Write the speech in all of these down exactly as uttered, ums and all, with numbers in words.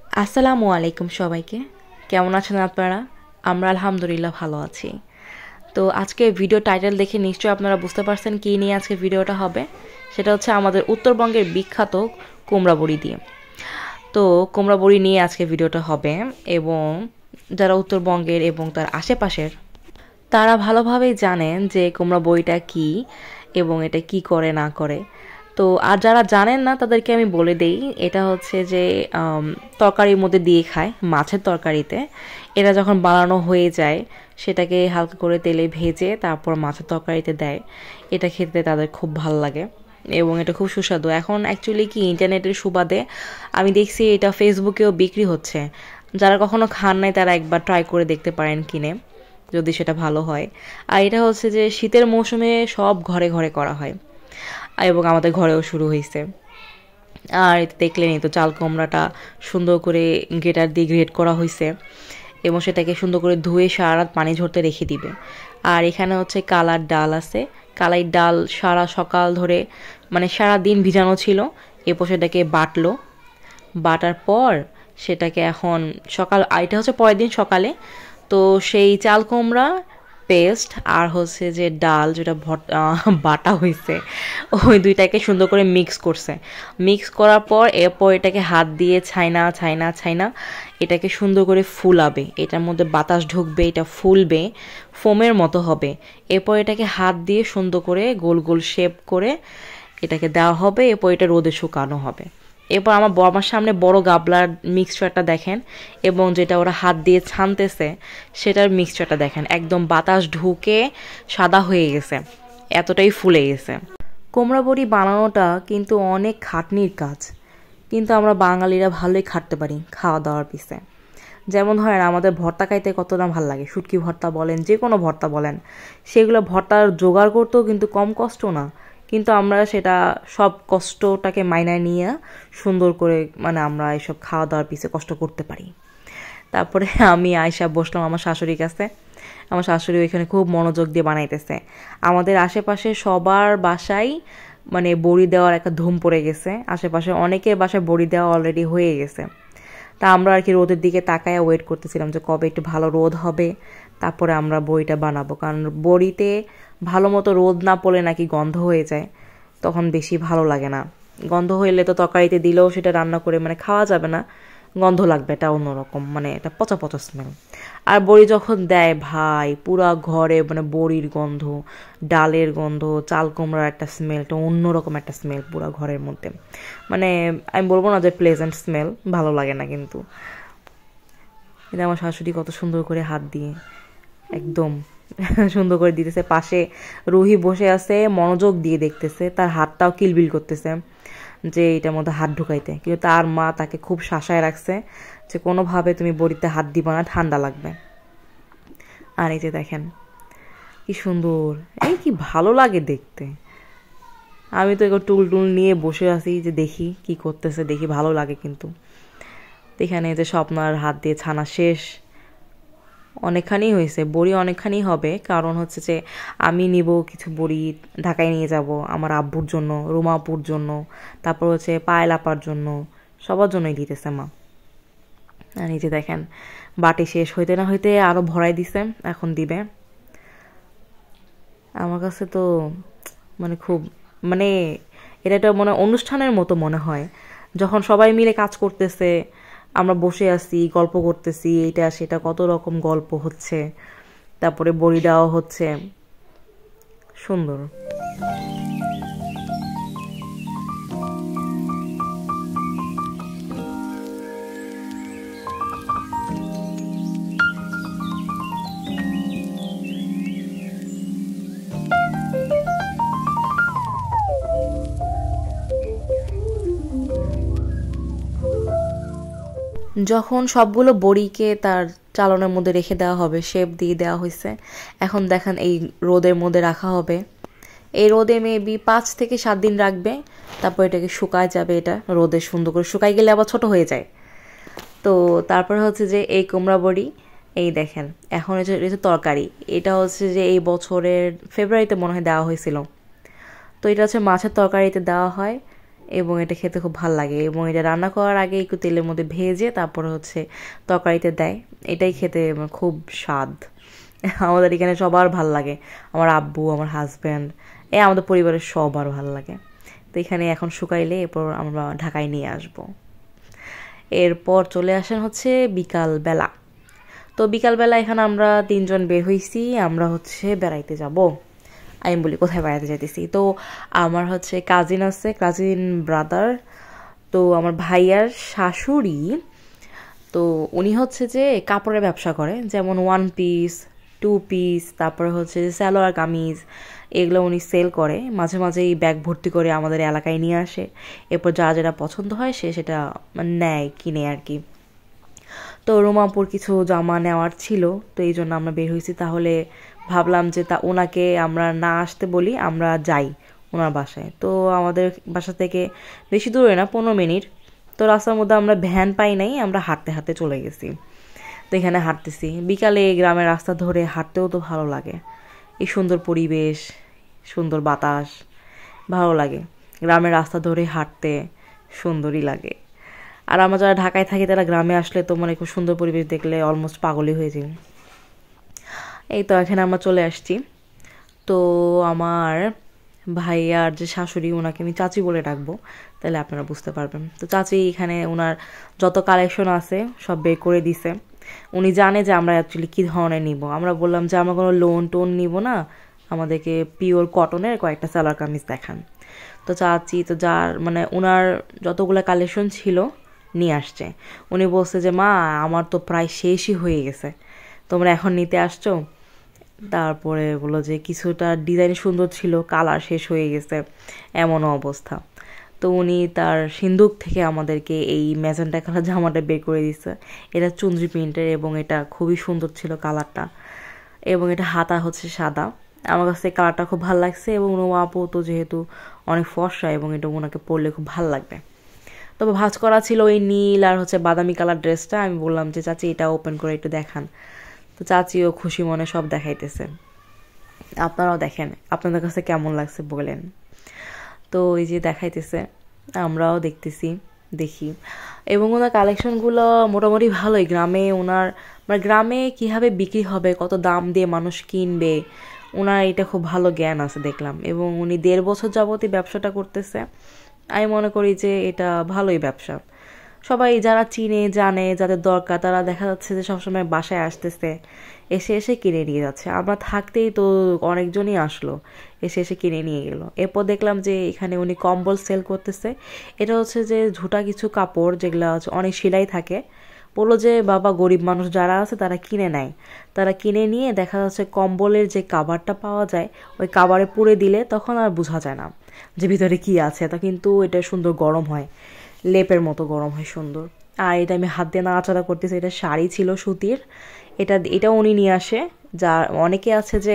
আসসালামু আলাইকুম সবাইকে। কেমন আছেন আপনারা? আমরা আলহামদুলিল্লাহ ভালো আছি। তো আজকে ভিডিও টাইটেল দেখে নিশ্চয়ই আপনারা বুঝতে পারছেন কী নিয়ে আজকে ভিডিওটা হবে। সেটা হচ্ছে আমাদের উত্তরবঙ্গের বিখ্যাত কুমড়া বড়ি দিয়ে। তো কুমড়া বড়ি নিয়ে আজকে ভিডিওটা হবে এবং যারা উত্তরবঙ্গের এবং তার আশেপাশের তারা ভালোভাবেই জানেন যে কুমড়া বড়িটা কী এবং এটা কি করে না করে। তো আর যারা জানেন না তাদেরকে আমি বলে দেই, এটা হচ্ছে যে তরকারির মধ্যে দিয়ে খায়, মাছের তরকারিতে। এটা যখন বানানো হয়ে যায় সেটাকে হালকা করে তেলে ভেজে তারপর মাছের তরকারিতে দেয়। এটা খেতে তাদের খুব ভালো লাগে এবং এটা খুব সুস্বাদু। এখন অ্যাকচুয়ালি কি ইন্টারনেটের সুবাদে আমি দেখছি এটা ফেসবুকেও বিক্রি হচ্ছে। যারা কখনো খান নাই তারা একবার ট্রাই করে দেখতে পারেন কিনে, যদি সেটা ভালো হয়। আর এটা হচ্ছে যে শীতের মৌসুমে সব ঘরে ঘরে করা হয় এবং আমাদের ঘরেও শুরু হয়েছে। আর এতে দেখলেনই তো চাল কুমড়াটা সুন্দর করে গ্রেটার দিয়ে গ্রেট করা হয়েছে এবং সেটাকে সুন্দর করে ধুয়ে সারা রাত পানি ঝরতে রেখে দিবে। আর এখানে হচ্ছে কালার ডাল আছে, কালাই ডাল সারা সকাল ধরে মানে সারা দিন ভিজানো ছিল, এরপর সেটাকে বাটলো। বাটার পর সেটাকে এখন সকাল, এটা হচ্ছে পরের দিন সকালে। তো সেই চাল কুমড়া পেস্ট আর হচ্ছে যে ডাল যেটা বাটা হয়েছে ওই দুইটাকে সুন্দর করে মিক্স করছে। মিক্স করার পর এরপর এটাকে হাত দিয়ে ছাইনা ছাইনা ছাইনা এটাকে সুন্দর করে ফুলাবে। এটার মধ্যে বাতাস ঢুকবে, এটা ফুলবে, ফোমের মতো হবে। এরপর এটাকে হাত দিয়ে সুন্দর করে গোল গোল শেপ করে এটাকে দেওয়া হবে। এরপর এটা রোদে শুকানো হবে। এরপর আমার আমার সামনে বড় গাবলার মিক্সচারটা দেখেন এবং যেটা ওরা হাত দিয়ে ছানতেছে সেটার মিক্সচারটা দেখেন, একদম বাতাস ঢুকে সাদা হয়ে গেছে, এতটাই ফুলে গেছে। কুমড়া বড়ি বানানোটা কিন্তু অনেক খাটনির কাজ, কিন্তু আমরা বাঙালিরা ভালোই খাটতে পারি খাওয়া দাওয়ার পিছে। যেমন ধরেন আমাদের ভর্তা খাইতে কতটা ভালো লাগে, শুটকি ভর্তা বলেন, যে কোনো ভর্তা বলেন, সেগুলো ভর্তার জোগাড় করতেও কিন্তু কম কষ্ট না। কিন্তু আমরা সেটা সব কষ্টটাকে মাইনায় নিয়ে সুন্দর করে মানে আমরা এসব খাওয়া দাওয়ার পিছে কষ্ট করতে পারি। তারপরে আমি আয়সা বসলাম আমার শাশুড়ির কাছে। আমার শাশুড়ি ওইখানে খুব মনোযোগ দিয়ে বানাইতেছে। আমাদের আশেপাশে সবার বাসায় মানে বড়ি দেওয়ার একটা ধুম পড়ে গেছে, আশেপাশে অনেকের বাসায় বড়ি দেওয়া অলরেডি হয়ে গেছে। তা আমরা আর কি রোদের দিকে তাকায় ওয়েট করতেছিলাম যে কবে একটু ভালো রোদ হবে, তারপরে আমরা বড়িটা বানাবো। কারণ বড়িতে ভালো মতো রোদ না পড়লে নাকি গন্ধ হয়ে যায়, তখন বেশি ভালো লাগে না। গন্ধ হইলে তো তরকারিতে দিলেও সেটা রান্না করে মানে খাওয়া যাবে না, গন্ধ লাগবে, এটা অন্যরকম, মানে এটা পচা পচা স্মেল। আর বড়ি যখন দেয় ভাই পুরা ঘরে মানে বড়ির গন্ধ, ডালের গন্ধ, চাল কুমড়ার একটা স্মেল, এটা অন্যরকম একটা স্মেল পুরা ঘরের মধ্যে। মানে আমি বলবো না যে প্লেজেন্ট স্মেল, ভালো লাগে না। কিন্তু এটা আমার শাশুড়ি কত সুন্দর করে হাত দিয়ে একদম সুন্দর করে দিতেছে। পাশে রুহি বসে আছে মনোযোগ দিয়ে দেখতেছে, তার হাতটাও কিলবিল করতেছে যে এটার মধ্যে হাত ঢুকাইতে, কিন্তু তার মা তাকে খুব শাসায় রাখছে যে কোনোভাবে তুমি বড়িতে হাত দিবা না, ঠান্ডা লাগবে। আর এই যে দেখেন কি সুন্দর, এই কি ভালো লাগে দেখতে। আমি তো একটু টুল টুল নিয়ে বসে আছি যে দেখি কি করতেছে, দেখি ভালো লাগে। কিন্তু এখানে যে স্বপ্নার হাত দিয়ে ছানা শেষ, অনেকখানি হয়েছে, বড়ি অনেকখানি হবে। কারণ হচ্ছে যে আমি নিব কিছু বড়ি ঢাকায় নিয়ে যাব আমার আব্বুর জন্য, রুমাপুর জন্য, তারপর হচ্ছে পায়েল আপার জন্য, সবার জন্যই দিতেছে মা। আর এই যে দেখেন বাটি শেষ হইতে না হইতে আরও ভরাই দিছে, এখন দিবে। আমার কাছে তো মানে খুব মানে এটা একটা মনে অনুষ্ঠানের মতো মনে হয়, যখন সবাই মিলে কাজ করতেছে, আমরা বসে আছি গল্প করতেছি, এটা সেটা কত রকম গল্প হচ্ছে, তারপরে বড়ি দেওয়া হচ্ছে, সুন্দর। যখন সবগুলো বড়িকে তার চালনের মধ্যে রেখে দেওয়া হবে, শেপ দিয়ে দেওয়া হয়েছে, এখন দেখেন এই রোদের মধ্যে রাখা হবে। এই রোদে মেবি পাঁচ থেকে সাত দিন রাখবে, তারপর এটাকে শুকায় যাবে। এটা রোদে সুন্দর করে শুকাই গেলে আবার ছোট হয়ে যায়। তো তারপর হচ্ছে যে এই কুমড়া বড়ি, এই দেখেন এখন এটা তরকারি, এটা হচ্ছে যে এই বছরের ফেব্রুয়ারিতে মনে হয় দেওয়া হয়েছিল। তো এটা হচ্ছে মাছের তরকারিতে দেওয়া হয়। এবং এটা খেতে খুব ভালো লাগে এবং এটা রান্না করার আগে একটু তেলের মধ্যে ভেজে তারপরে হচ্ছে তরকারিতে দেয়, এটাই খেতে খুব স্বাদ। আমাদের এখানে সবার ভাল লাগে, আমার আব্বু, আমার হাজব্যান্ড, এ আমাদের পরিবারের সবার ভালো লাগে। তো এখানে এখন শুকাইলে এরপর আমরা ঢাকায় নিয়ে আসব। এরপর চলে আসেন হচ্ছে বিকালবেলা। তো বিকালবেলা এখানে আমরা তিনজন বের হয়েছি, আমরা হচ্ছে বেড়াইতে যাব। আমি বলি কোথায় বেড়াতে যাইতেছি, তো আমার হচ্ছে কাজিন আছে, কাজিন ব্রাদার, তো আমার ভাইয়ার শাশুড়ি, তো উনি হচ্ছে যে কাপড়ের ব্যবসা করে, যেমন ওয়ান পিস, টু পিস, তারপরে হচ্ছে যে সালোয়ার কামিজ, এগুলো উনি সেল করে। মাঝে মাঝে এই ব্যাগ ভর্তি করে আমাদের এলাকায় নিয়ে আসে, এরপর যা যেটা পছন্দ হয় সে সেটা নেয়, কিনে আর কি। তো রোমাপুর কিছু জামা নেওয়ার ছিল, তো এই জন্য আমরা বের হয়েছি। তাহলে ভাবলাম যে তা ওনাকে আমরা না আসতে বলি, আমরা যাই ওনার বাসায়। তো আমাদের বাসা থেকে বেশি দূরে না, পনেরো মিনিট। তো রাস্তার মধ্যে আমরা ভ্যান পাই নাই, আমরা হাঁটতে হাঁটতে চলে গেছি। তো এখানে হাঁটতেছি, বিকালে গ্রামের রাস্তা ধরে হাঁটতেও তো ভালো লাগে, এই সুন্দর পরিবেশ, সুন্দর বাতাস, ভালো লাগে। গ্রামের রাস্তা ধরে হাঁটতে সুন্দরই লাগে। আর আমরা যারা ঢাকায় থাকি তারা গ্রামে আসলে তো মানে খুব সুন্দর পরিবেশ দেখলে অলমোস্ট পাগলই হয়ে যায়। এই তো এখানে আমরা চলে আসছি। তো আমার ভাইয়ার যে শাশুড়ি, ওনাকে আমি চাচি বলে ডাকবো, তাহলে আপনারা বুঝতে পারবেন। তো চাচি এখানে ওনার যত কালেকশন আছে সব বের করে দিছে। উনি জানে যে আমরা অ্যাকচুয়ালি কী ধরনের নিব। আমরা বললাম যে আমরা কোনো লোন টোন নিব না, আমাদেরকে পিওর কটনের কয়েকটা সালোয়ার কামিজ দেখান। তো চাচি তো যার মানে ওনার যতগুলো কালেকশন ছিল নিয়ে আসছে। উনি বলছে যে মা আমার তো প্রায় শেষই হয়ে গেছে, তোমরা এখন নিতে আসছো। তারপরে বললো যে কিছুটা ডিজাইন সুন্দর ছিল, কালার শেষ হয়ে গেছে, এমনও অবস্থা। তো উনি তার সিন্দুক থেকে আমাদেরকে এই ম্যাজেন্টা কালার জামাটা বের করে দিচ্ছে। এটা চুনরি প্রিন্টের এবং এটা খুবই সুন্দর ছিল কালারটা, এবং এটা হাতা হচ্ছে সাদা। আমার কাছে কালারটা খুব ভালো লাগছে, এবং রোমা আপু তো যেহেতু অনেক ফর্সা, এবং এটা ওনাকে পরলে খুব ভালো লাগবে। তবে ভাঁজ করা ছিল ওই নীল আর হচ্ছে বাদামি কালার ড্রেসটা। আমি বললাম যে চাচি এটা ওপেন করে একটু দেখান। তো চাচিও খুশি মনে সব দেখাইতেছে। আপনারাও দেখেন আপনাদের কাছে কেমন লাগছে বলেন। তো এই যে দেখাইতেছে, আমরাও দেখতেছি, দেখি। এবং ওনার কালেকশনগুলো মোটামুটি ভালোই। গ্রামে ওনার মানে গ্রামে কীভাবে বিক্রি হবে, কত দাম দিয়ে মানুষ কিনবে, ওনার এটা খুব ভালো জ্ঞান আছে দেখলাম। এবং উনি দেড় বছর যাবতই ব্যবসাটা করতেছে। আমি মনে করি যে এটা ভালোই ব্যবসা। সবাই যারা চিনে জানে, যাদের দরকার, তারা দেখা যাচ্ছে যে সবসময় বাসায় আসতেছে, এসে এসে কিনে নিয়ে যাচ্ছে। আমরা থাকতেই তো অনেকজনই আসলো, এসে এসে কিনে নিয়ে গেল। এরপর দেখলাম যে এখানে উনি কম্বল সেল করতেছে। এটা হচ্ছে যে ঝুটা কিছু কাপড় যেগুলো হচ্ছে অনেক সেলাই থাকে। বললো যে বাবা গরিব মানুষ যারা আছে তারা কিনে নেয়, তারা কিনে নিয়ে দেখা যাচ্ছে কম্বলের যে কাভারটা পাওয়া যায় ওই কাভারে পুরে দিলে তখন আর বোঝা যায় না যে ভিতরে কি আছে। তা কিন্তু এটা সুন্দর গরম হয়, লেপের মতো গরম হয় সুন্দর। আর এটা আমি হাত দিয়ে নাড়াচাড়া করতেছি। এটা শাড়ি ছিল সুতির, এটা এটাও উনি নিয়ে আসে। যা অনেকে আছে যে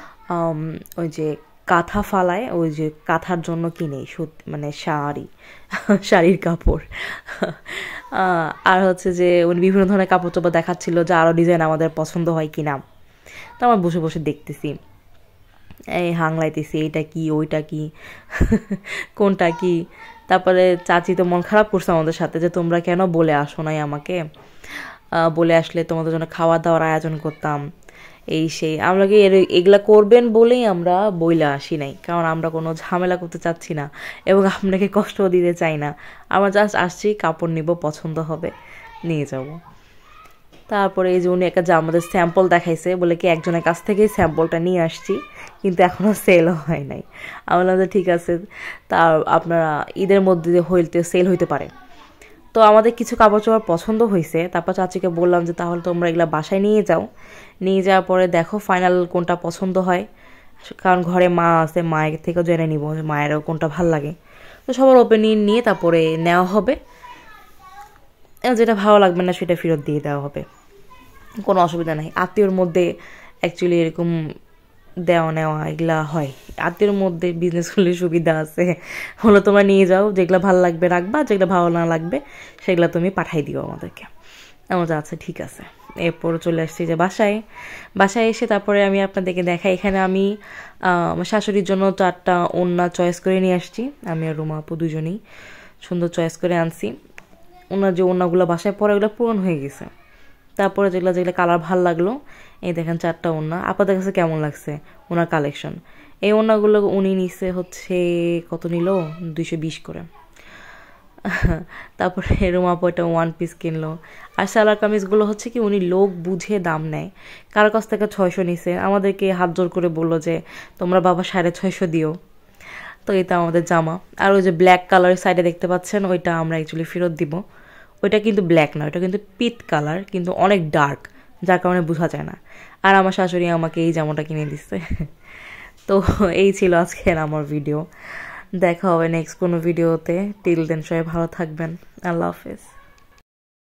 ওই যে কাঁথা ফালায়, ওই যে কাঁথার জন্য কিনে সুতি মানে শাড়ি, শাড়ির কাপড়। আর হচ্ছে যে উনি বিভিন্ন ধরনের কাপড় চোপড় দেখাচ্ছিল যে আরও ডিজাইন আমাদের পছন্দ হয় কিনা। তো আমার বসে বসে দেখতেছি, এই হাংলাইতেছি এইটা কি ওইটা কি কোনটা কি। তারপরে চাচি তো মন খারাপ করছে আমাদের সাথে যে তোমরা কেন বলে আসো নাই আমাকে, বলে আসলে তোমাদের জন্য খাওয়া দাওয়ার আয়োজন করতাম, এই সেই। আমরা কি এগুলা করবেন বলেই আমরা বইলা আসি নাই, কারণ আমরা কোনো ঝামেলা করতে চাচ্ছি না এবং আপনাকে কষ্ট দিতে চাই না। আমরা জাস্ট আসছি, কাপড় নিব, পছন্দ হবে নিয়ে যাব। তারপরে এই যে উনি একটা আমাদের স্যাম্পল দেখাইছে, বলে কি একজনের কাছ থেকেই স্যাম্পলটা নিয়ে আসছি, কিন্তু এখনও সেলও হয় নাই। আমি বললাম যে ঠিক আছে, তা আপনারা ঈদের মধ্যে হইতে সেল হইতে পারে। তো আমাদের কিছু কাপড় চোপড় পছন্দ হয়েছে। তারপর চাচিকে বললাম যে তাহলে তোমরা এগুলো বাসায় নিয়ে যাও, নিয়ে যাওয়ার পরে দেখো ফাইনাল কোনটা পছন্দ হয়, কারণ ঘরে মা আছে, মায়ের থেকেও জেনে নিব মায়েরও কোনটা ভাল লাগে। তো সবার ওপিনিয়ন নিয়ে তারপরে নেওয়া হবে, যেটা ভালো লাগবে না সেটা ফেরত দিয়ে দেওয়া হবে, কোনো অসুবিধা নাই। আত্মীয়র মধ্যে অ্যাকচুয়ালি এরকম দেওয়া নেওয়া এগুলা হয়, আত্মীয়র মধ্যে বিজনেস করলে সুবিধা আছে। হলো তোমরা নিয়ে যাও, যেগুলো ভালো লাগবে রাখবা, যেগুলো ভালো না লাগবে সেগুলো তুমি পাঠাই দিও আমাদেরকে। আমার আচ্ছা ঠিক আছে। এরপর চলে আসছি যে বাসায় বাসায় এসে তারপরে আমি আপনাদেরকে দেখাই এখানে আমি আমার শাশুড়ির জন্য চারটা ওড়না চয়েস করে নিয়ে আসছি। আমি আর রুমা আপু দুজনেই সুন্দর চয়েস করে আনছি। ওনার যে ওড়নাগুলো বাসায় পরে ওগুলো পূরণ হয়ে গেছে। তারপরে যেগুলো যেগুলো কালার ভাল লাগলো এই দেখেন চারটা ওড়না। আপনাদের কাছে কেমন লাগছে ওনার কালেকশন? এই ওড়নাগুলো উনি নিছে হচ্ছে কত নিল, দুইশো বিশ করে। তারপরে রুমা আপু একটা ওয়ান পিস কিনলো। আর সালোয়ার কামিজগুলো হচ্ছে কি উনি লোক বুঝে দাম নেয়। কারোর কাছ থেকে ছয়শো নিছে, আমাদেরকে হাত জোর করে বললো যে তোমরা বাবা সাড়ে ছয়শো দিও। তো এটা আমাদের জামা। আর ওই যে ব্ল্যাক কালারের সাইডে দেখতে পাচ্ছেন ওইটা আমরা অ্যাকচুয়ালি ফেরত দিব। ওইটা কিন্তু ব্ল্যাক না, ওইটা কিন্তু পিট কালার, কিন্তু অনেক ডার্ক, যার কারণে বোঝা যায় না। আর আমার শাশুড়ি আমাকে এই জামাটা কিনে দিচ্ছে। তো এই ছিল আজকের আমার ভিডিও। দেখা হবে নেক্সট কোনো ভিডিওতে। টিল দেন সবাই ভালো থাকবেন। আল্লাহ হাফেজ।